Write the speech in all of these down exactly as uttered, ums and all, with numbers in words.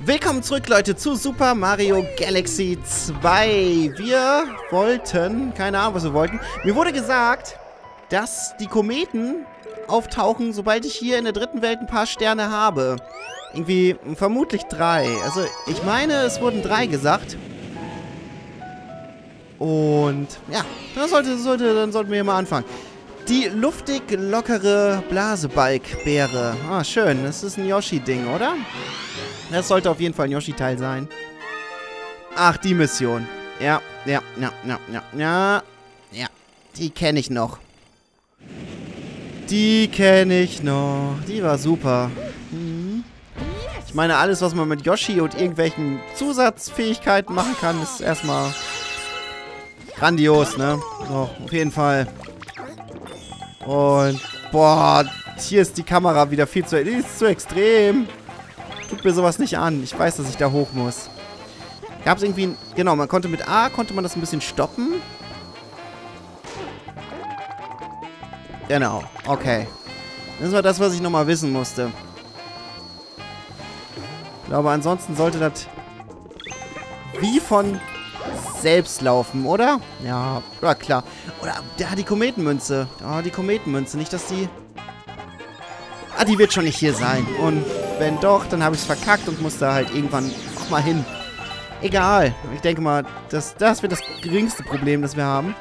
Willkommen zurück, Leute, zu Super Mario Galaxy zwei. Wir wollten, keine Ahnung, was wir wollten. Mir wurde gesagt, dass die Kometen auftauchen, sobald ich hier in der dritten Welt ein paar Sterne habe. Irgendwie vermutlich drei. Also ich meine, es wurden drei gesagt. Und ja, dann, sollte, sollte, dann sollten wir hier mal anfangen. Die luftig lockere Blasebalgbeere. Ah, schön. Das ist ein Yoshi-Ding, oder? Das sollte auf jeden Fall ein Yoshi-Teil sein. Ach, die Mission. Ja, ja, ja, ja, ja, ja. Ja, die kenne ich noch. Die kenne ich noch. Die war super. Hm. Ich meine, alles, was man mit Yoshi und irgendwelchen Zusatzfähigkeiten machen kann, ist erstmal grandios, ne? So, auf jeden Fall. Und, boah, hier ist die Kamera wieder viel zu... Die ist zu extrem. Tut mir sowas nicht an. Ich weiß, dass ich da hoch muss. Gab es irgendwie... Genau, man konnte mit A, konnte man das ein bisschen stoppen. Genau, okay. Das war das, was ich nochmal wissen musste. Ich glaube, ansonsten sollte das wie von selbst laufen, oder? Ja, ja klar. Oder, ja, die Kometenmünze. Oh, die Kometenmünze. Nicht, dass die... Ah, die wird schon nicht hier sein. Und wenn doch, dann habe ich es verkackt und muss da halt irgendwann auch mal hin. Egal. Ich denke mal, das, das wird das geringste Problem, das wir haben.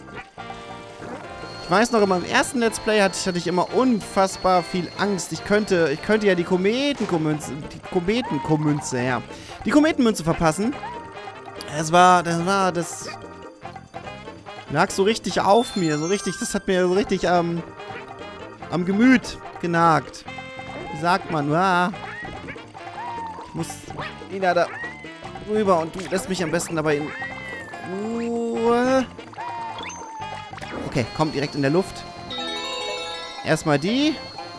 Ich weiß noch, in meinem ersten Let's Play hatte ich, hatte ich immer unfassbar viel Angst. Ich könnte, ich könnte ja die Kometenmünze, die Kometenmünze, ja. Die Kometenmünze verpassen. Es war, das war, das lag so richtig auf mir, so richtig, das hat mir so richtig ähm, am Gemüt genagt. Wie sagt man? Ah, ich muss wieder da rüber und du lässt mich am besten dabei in Ruhe. Okay, kommt direkt in der Luft. Erstmal die.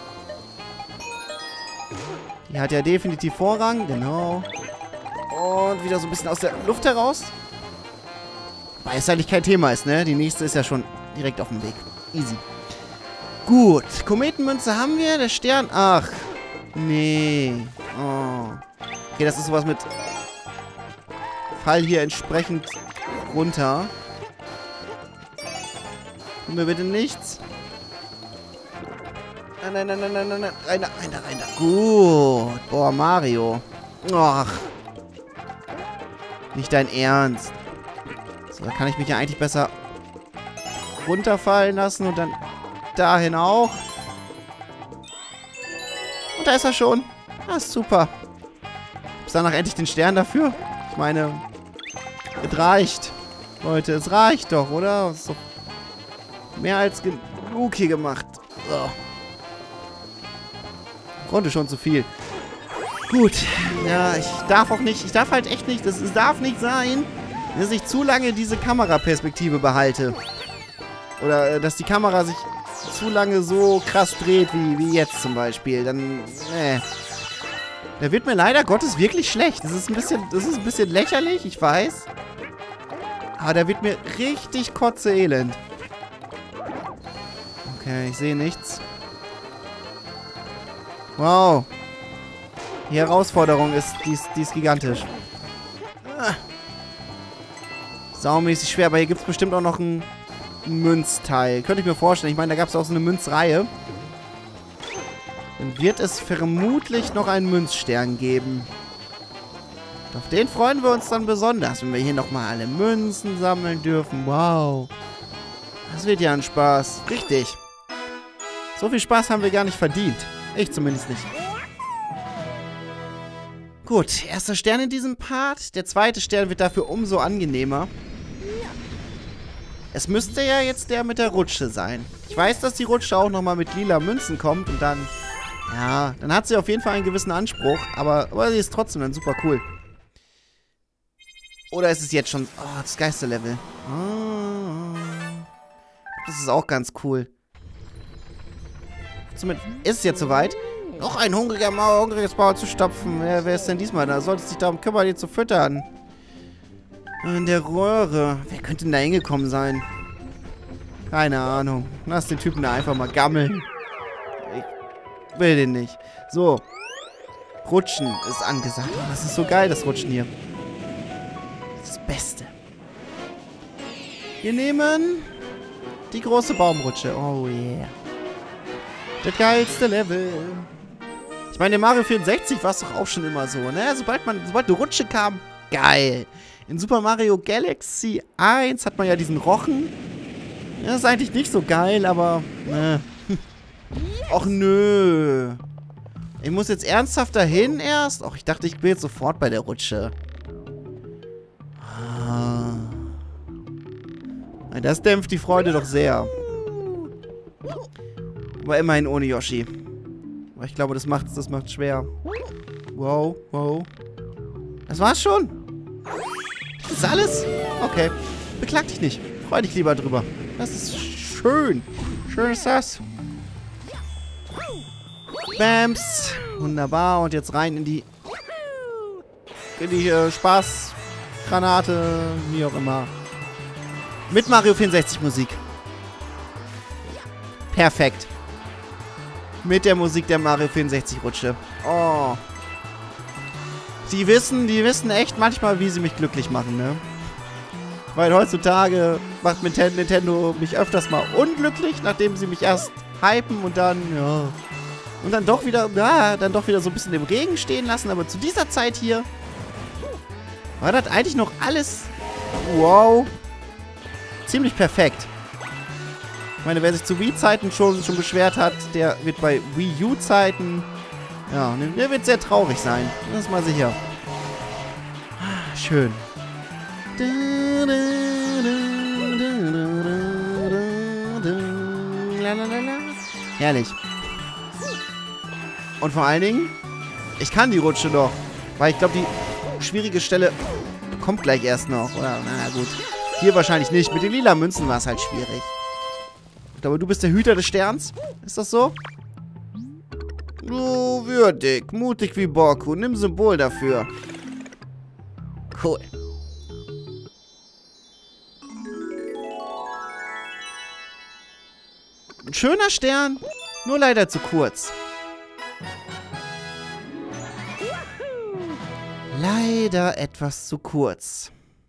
Die hat ja definitiv Vorrang, genau. Und wieder so ein bisschen aus der Luft heraus. Weil es eigentlich kein Thema ist, ne? Die nächste ist ja schon direkt auf dem Weg. Easy. Gut. Kometenmünze haben wir. Der Stern. Ach. Nee. Oh. Okay, das ist sowas mit... Fall hier entsprechend runter. Tun wir bitte nichts. Nein, nein, nein, nein, nein, nein, nein. Rein da, rein da, rein da. Gut. Boah, Mario. Ach. Nicht dein Ernst. So, da kann ich mich ja eigentlich besser runterfallen lassen und dann dahin auch. Und da ist er schon. Das ist super. Ist danach endlich den Stern dafür? Ich meine, es reicht. Leute, es reicht doch, oder? Das ist doch mehr als genug hier gemacht. So. Konnte schon zu viel. Gut, ja, ich darf auch nicht, ich darf halt echt nicht, das, es darf nicht sein, dass ich zu lange diese Kameraperspektive behalte. Oder, dass die Kamera sich zu lange so krass dreht, wie, wie jetzt zum Beispiel. Dann, äh, da wird mir leider Gottes wirklich schlecht. Das ist ein bisschen, das ist ein bisschen lächerlich, ich weiß. Aber da wird mir richtig kotzeelend. Okay, ich sehe nichts. Wow. Die Herausforderung ist, die ist, die ist gigantisch. Ah. Saumäßig schwer, aber hier gibt es bestimmt auch noch ein, ein Münzteil. Könnte ich mir vorstellen. Ich meine, da gab es auch so eine Münzreihe. Dann wird es vermutlich noch einen Münzstern geben. Und auf den freuen wir uns dann besonders, wenn wir hier nochmal alle Münzen sammeln dürfen. Wow. Das wird ja ein Spaß. Richtig. So viel Spaß haben wir gar nicht verdient. Ich zumindest nicht. Gut, erster Stern in diesem Part. Der zweite Stern wird dafür umso angenehmer. Es müsste ja jetzt der mit der Rutsche sein. Ich weiß, dass die Rutsche auch nochmal mit lila Münzen kommt und dann... Ja, dann hat sie auf jeden Fall einen gewissen Anspruch. Aber, aber sie ist trotzdem dann super cool. Oder ist es jetzt schon... Oh, das Geisterlevel. Oh, das ist auch ganz cool. Zumindest ist es jetzt soweit. Noch ein hungriger Maul, hungriges Maul zu stopfen. Wer, wer ist denn diesmal da? Solltest dich darum kümmern, die zu füttern. In der Röhre. Wer könnte denn da hingekommen sein? Keine Ahnung. Lass den Typen da einfach mal gammeln. Ich will den nicht. So. Rutschen ist angesagt. Oh, das ist so geil, das Rutschen hier. Das ist das Beste. Wir nehmen die große Baumrutsche. Oh yeah. Das geilste Level. Ich meine, in Mario vierundsechzig war es doch auch schon immer so, ne? Sobald man, sobald eine Rutsche kam, geil. In Super Mario Galaxy eins hat man ja diesen Rochen. Das ist eigentlich nicht so geil, aber, ne. Och nö. Ich muss jetzt ernsthaft dahin erst? Och, ich dachte, ich bin jetzt sofort bei der Rutsche. Ah. Das dämpft die Freude doch sehr. Aber immerhin ohne Yoshi. Aber ich glaube, das macht das macht schwer. Wow, wow. Das war's schon. Das ist alles? Okay. Beklag dich nicht. Freu dich lieber drüber. Das ist schön. Schön ist das. Bams. Wunderbar. Und jetzt rein in die in die äh, Spaßgranate. Wie auch immer. Mit Mario vierundsechzig Musik. Perfekt. Mit der Musik der Mario vierundsechzig Rutsche. Oh. Die wissen, die wissen echt manchmal, wie sie mich glücklich machen, ne? Weil heutzutage macht Nintendo mich öfters mal unglücklich, nachdem sie mich erst hypen und dann, ja. Und dann doch wieder, ja, dann doch wieder so ein bisschen im Regen stehen lassen. Aber zu dieser Zeit hier war das eigentlich noch alles, wow, ziemlich perfekt. Ich meine, wer sich zu Wii-Zeiten schon, schon beschwert hat, der wird bei Wii U-Zeiten, ja, der wird sehr traurig sein. Das ist mal sicher. Schön. Herrlich. Und vor allen Dingen, ich kann die Rutsche doch. Weil ich glaube, die schwierige Stelle kommt gleich erst noch. Oder, na gut. Hier wahrscheinlich nicht. Mit den lila Münzen war es halt schwierig. Aber du bist der Hüter des Sterns. Ist das so? So würdig, mutig wie Borku. Nimm Symbol dafür. Cool. Ein schöner Stern, nur leider zu kurz. Leider etwas zu kurz.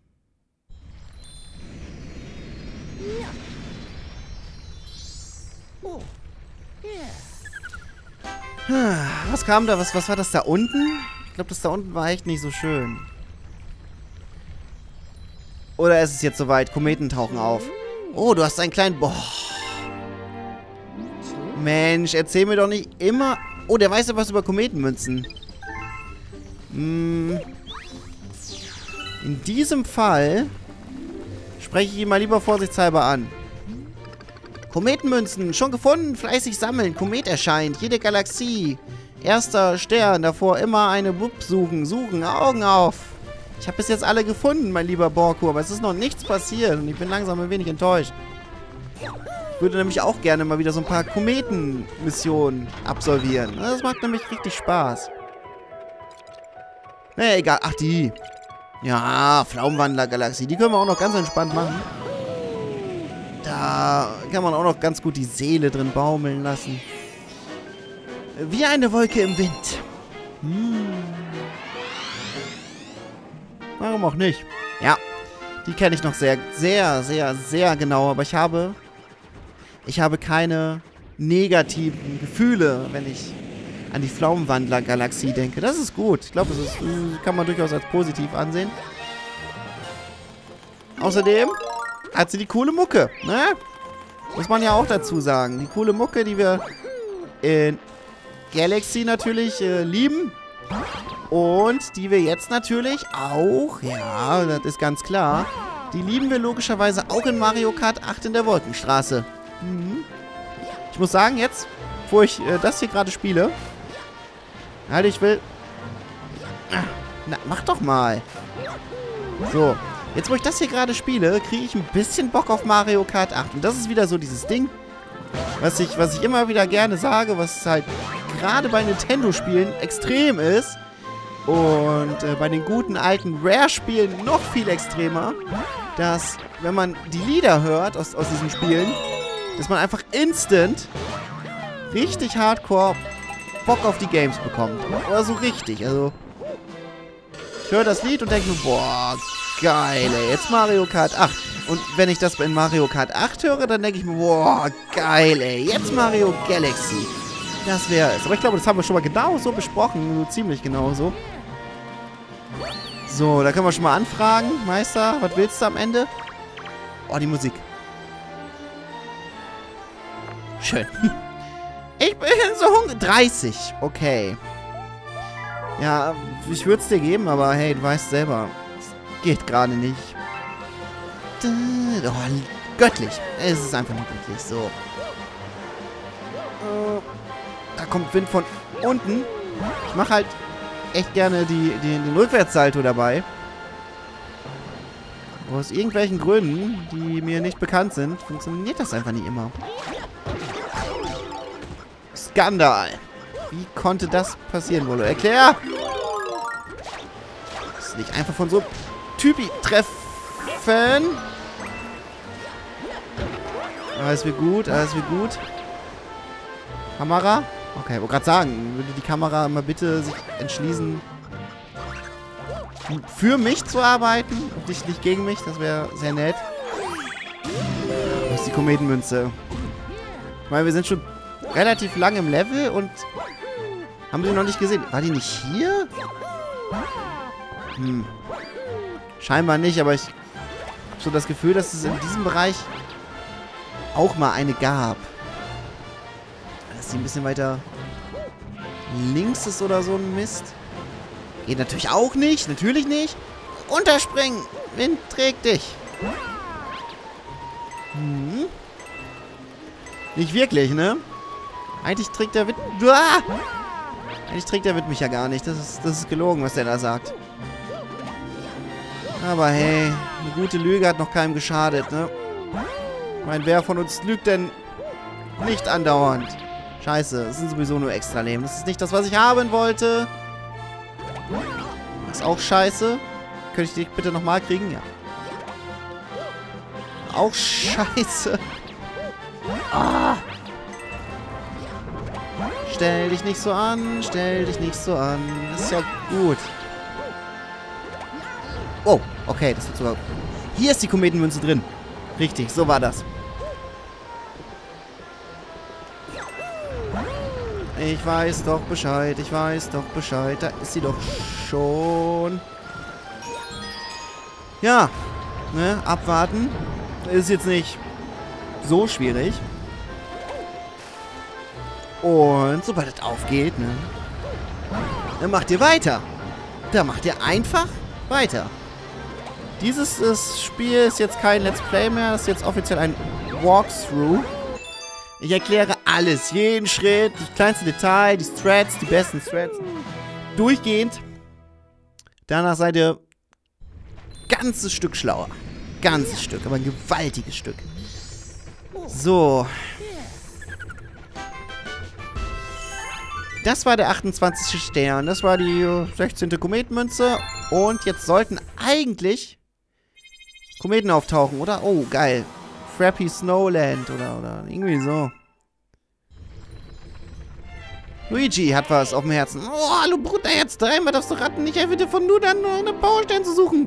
Was kam da? Was, was war das da unten? Ich glaube, das da unten war echt nicht so schön. Oder ist es jetzt soweit? Kometen tauchen auf. Oh, du hast einen kleinen... Boah. Mensch, erzähl mir doch nicht immer... Oh, der weiß ja was über Kometenmünzen. Hm. In diesem Fall spreche ich ihn mal lieber vorsichtshalber an. Kometenmünzen, schon gefunden, fleißig sammeln. Komet erscheint, jede Galaxie. Erster Stern, davor immer eine Bub suchen, suchen, Augen auf. Ich habe bis jetzt alle gefunden, mein lieber Borku, aber es ist noch nichts passiert und ich bin langsam ein wenig enttäuscht. Ich würde nämlich auch gerne mal wieder so ein paar Kometenmissionen absolvieren. Das macht nämlich richtig Spaß. Naja, egal. Ach, die. Ja, Pflaumenwandler-Galaxie. Die können wir auch noch ganz entspannt machen. Da kann man auch noch ganz gut die Seele drin baumeln lassen. Wie eine Wolke im Wind. Hm. Warum auch nicht? Ja, die kenne ich noch sehr, sehr, sehr, sehr genau. Aber ich habe... Ich habe keine negativen Gefühle, wenn ich an die Pflaumenwandler-Galaxie denke. Das ist gut. Ich glaube, das ist, kann man durchaus als positiv ansehen. Außerdem hat sie die coole Mucke, ne? Muss man ja auch dazu sagen. Die coole Mucke, die wir in Galaxy natürlich äh, lieben. Und die wir jetzt natürlich auch, ja, das ist ganz klar, die lieben wir logischerweise auch in Mario Kart acht in der Wolkenstraße. Mhm. Ich muss sagen, jetzt, wo ich äh, das hier gerade spiele, halt, ich will... Na, mach doch mal. So, jetzt, wo ich das hier gerade spiele, kriege ich ein bisschen Bock auf Mario Kart acht. Und das ist wieder so dieses Ding, was ich, was ich immer wieder gerne sage, was halt gerade bei Nintendo-Spielen extrem ist. Und äh, bei den guten alten Rare-Spielen noch viel extremer, dass, wenn man die Lieder hört aus, aus diesen Spielen, dass man einfach instant richtig hardcore Bock auf die Games bekommt. Oder so richtig, also... Ich höre das Lied und denke mir, boah, geil, ey. Jetzt Mario Kart acht. Und wenn ich das in Mario Kart acht höre, dann denke ich mir, boah, geil, ey. Jetzt Mario Galaxy. Das wäre es. Aber ich glaube, das haben wir schon mal genau so besprochen. So ziemlich genau so. So, da können wir schon mal anfragen. Meister, was willst du am Ende? Oh, die Musik. Schön. Ich bin so hungrig. dreißig. Okay. Ja, ich würde es dir geben, aber hey, du weißt selber. Es geht gerade nicht. Oh, göttlich. Es ist einfach nur göttlich. So. Da kommt Wind von unten. Ich mache halt echt gerne die, die, den Rückwärtssalto dabei. Aus irgendwelchen Gründen, die mir nicht bekannt sind, funktioniert das einfach nicht immer. Skandal. Wie konnte das passieren, Volo? Erklär! Das ist nicht einfach von so einem Typi treffen. Alles wird gut, alles wird gut. Kamera? Okay, ich wollte gerade sagen, würde die Kamera mal bitte sich entschließen, für mich zu arbeiten und nicht, nicht gegen mich. Das wäre sehr nett. Wo ist die Kometenmünze? Ich meine, wir sind schon relativ lang im Level und haben sie noch nicht gesehen. War die nicht hier? Hm. Scheinbar nicht, aber ich habe so das Gefühl, dass es in diesem Bereich auch mal eine gab. Dass sie ein bisschen weiter links ist oder so ein Mist. Geht natürlich auch nicht. Natürlich nicht. Runterspringen. Wind trägt dich. Hm. Nicht wirklich, ne? Eigentlich trägt der Wind... Ah! Eigentlich trägt der Wind mich ja gar nicht. Das ist, das ist gelogen, was der da sagt. Aber hey, eine gute Lüge hat noch keinem geschadet, ne? Ich meine, wer von uns lügt denn nicht andauernd? Scheiße, das sind sowieso nur Extra-Leben. Das ist nicht das, was ich haben wollte. Das ist auch scheiße. Könnte ich dich bitte nochmal kriegen? Ja. Auch scheiße. Ah. Stell dich nicht so an. Stell dich nicht so an. Das ist ja gut. Oh, okay, das wird sogar... Hier ist die Kometenmünze drin. Richtig, so war das. Ich weiß doch Bescheid, ich weiß doch Bescheid. Da ist sie doch schon. Ja, ne, abwarten. Ist jetzt nicht so schwierig. Und sobald es aufgeht, ne, dann macht ihr weiter. Da macht ihr einfach weiter. Dieses das Spiel ist jetzt kein Let's Play mehr, das ist jetzt offiziell ein Walkthrough. Ich erkläre alles, jeden Schritt, das kleinste Detail, die Strats, die besten Strats. Durchgehend. Danach seid ihr ganzes Stück schlauer. Ganzes Stück, aber ein gewaltiges Stück. So. Das war der achtundzwanzigste Stern. Das war die sechzehnte Kometenmünze. Und jetzt sollten eigentlich Kometen auftauchen, oder? Oh, geil. Frappy Snowland oder, oder irgendwie so. Luigi hat was auf dem Herzen. Oh, hallo Bruder, jetzt dreimal darfst du raten. Ich helfe dir von nur dann noch eine Powerstern zu suchen.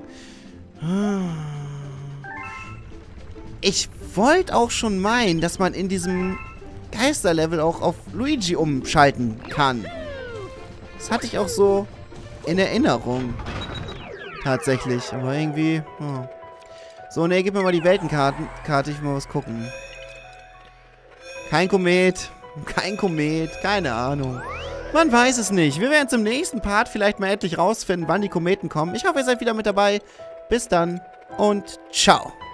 Ich wollte auch schon meinen, dass man in diesem Geisterlevel auch auf Luigi umschalten kann. Das hatte ich auch so in Erinnerung. Tatsächlich. Aber irgendwie... Oh. So, ne, gib mir mal die Weltenkarte. Karte, ich will mal was gucken. Kein Komet. Kein Komet. Keine Ahnung. Man weiß es nicht. Wir werden es im nächsten Part vielleicht mal endlich rausfinden, wann die Kometen kommen. Ich hoffe, ihr seid wieder mit dabei. Bis dann und ciao.